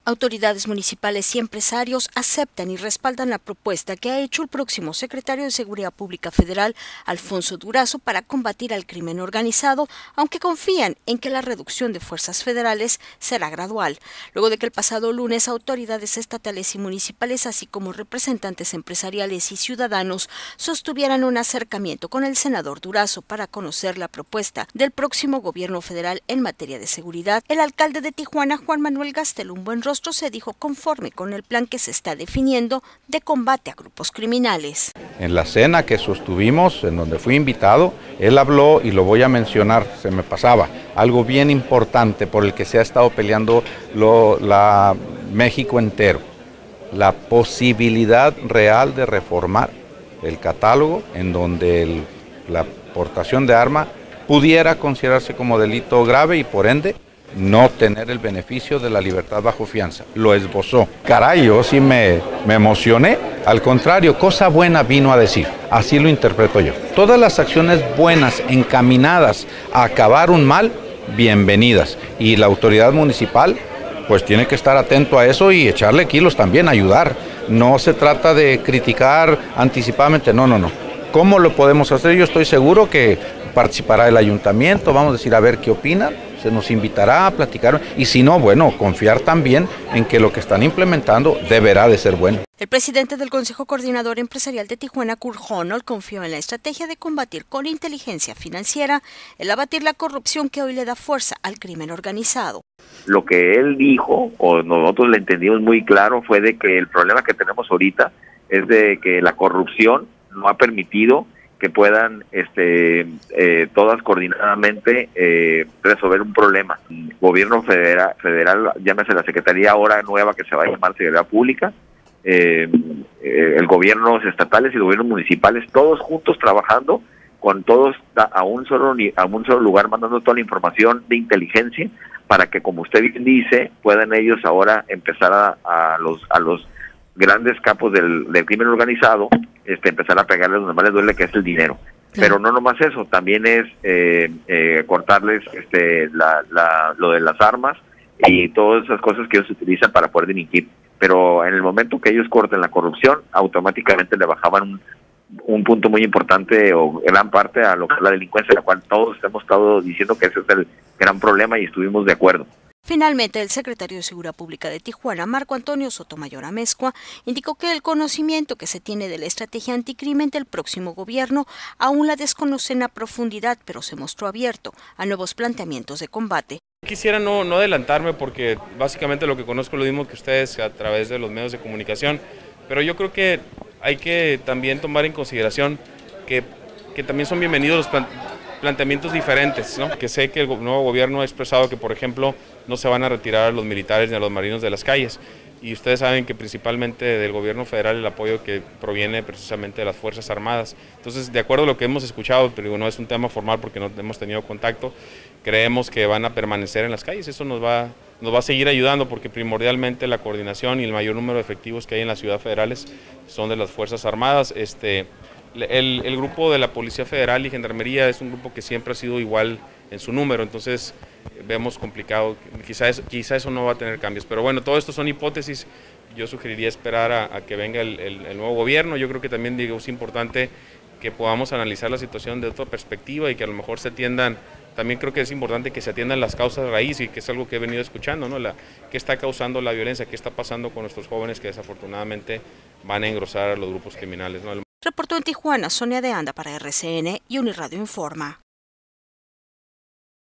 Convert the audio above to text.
Autoridades municipales y empresarios aceptan y respaldan la propuesta que ha hecho el próximo secretario de Seguridad Pública Federal, Alfonso Durazo, para combatir al crimen organizado, aunque confían en que la reducción de fuerzas federales será gradual. Luego de que el pasado lunes autoridades estatales y municipales, así como representantes empresariales y ciudadanos, sostuvieran un acercamiento con el senador Durazo para conocer la propuesta del próximo gobierno federal en materia de seguridad, el alcalde de Tijuana, Juan Manuel Gastelum Buenrostro, se dijo conforme con el plan que se está definiendo de combate a grupos criminales. En la cena que sostuvimos, en donde fui invitado, él habló, y lo voy a mencionar, se me pasaba, algo bien importante por el que se ha estado peleando México entero, la posibilidad real de reformar el catálogo en donde la portación de arma pudiera considerarse como delito grave y por ende no tener el beneficio de la libertad bajo fianza. Lo esbozó. Caray, yo sí me emocioné. Al contrario, cosa buena vino a decir. Así lo interpreto yo. Todas las acciones buenas encaminadas a acabar un mal, bienvenidas. Y la autoridad municipal pues tiene que estar atento a eso y echarle kilos también, ayudar. No se trata de criticar anticipadamente, no. ¿Cómo lo podemos hacer? Yo estoy seguro que participará el ayuntamiento, vamos a decir a ver qué opinan, se nos invitará a platicar y si no, bueno, confiar también en que lo que están implementando deberá de ser bueno. El presidente del Consejo Coordinador Empresarial de Tijuana, Kurt Honnold, confió en la estrategia de combatir con inteligencia financiera el abatir la corrupción que hoy le da fuerza al crimen organizado. Lo que él dijo, o nosotros le entendimos muy claro, fue de que el problema que tenemos ahorita es de que la corrupción no ha permitido que puedan todas coordinadamente resolver un problema. El gobierno federal, llámese la Secretaría ahora nueva que se va a llamar Seguridad Pública, el gobiernos estatales y gobiernos municipales, todos juntos trabajando, con todos a un solo lugar, mandando toda la información de inteligencia para que, como usted bien dice, puedan ellos ahora empezar a los grandes capos del crimen organizado, empezar a pegarles donde más les duele, que es el dinero. Sí. Pero no nomás eso, también es cortarles lo de las armas y todas esas cosas que ellos utilizan para poder delinquir. Pero en el momento que ellos corten la corrupción, automáticamente le bajaban un punto muy importante o gran parte a lo que es la delincuencia, la cual todos hemos estado diciendo que ese es el gran problema y estuvimos de acuerdo. Finalmente, el secretario de Seguridad Pública de Tijuana, Marco Antonio Sotomayor Amezcua, indicó que el conocimiento que se tiene de la estrategia anticrimen del próximo gobierno aún la desconocen a profundidad, pero se mostró abierto a nuevos planteamientos de combate. Quisiera no adelantarme porque básicamente lo que conozco lo mismo que ustedes a través de los medios de comunicación, pero yo creo que hay que también tomar en consideración que también son bienvenidos los planteamientos diferentes, ¿no? Que sé que el nuevo gobierno ha expresado que, por ejemplo, no se van a retirar a los militares ni a los marinos de las calles. Y ustedes saben que principalmente del gobierno federal el apoyo que proviene precisamente de las Fuerzas Armadas. Entonces, de acuerdo a lo que hemos escuchado, pero no es un tema formal porque no hemos tenido contacto, creemos que van a permanecer en las calles. Eso nos va a seguir ayudando porque primordialmente la coordinación y el mayor número de efectivos que hay en las ciudades federales son de las Fuerzas Armadas. El grupo de la Policía Federal y Gendarmería es un grupo que siempre ha sido igual en su número, entonces vemos complicado, quizá eso no va a tener cambios, pero bueno, todo esto son hipótesis. Yo sugeriría esperar a que venga el nuevo gobierno. Yo creo que también es importante que podamos analizar la situación de otra perspectiva y que a lo mejor se atiendan, también creo que es importante que se atiendan las causas raíz y que es algo que he venido escuchando, ¿no? ¿Qué está causando la violencia? ¿Qué está pasando con nuestros jóvenes que desafortunadamente van a engrosar a los grupos criminales, ¿no? Reportó en Tijuana Sonia de Anda para RCN y Uniradio Informa.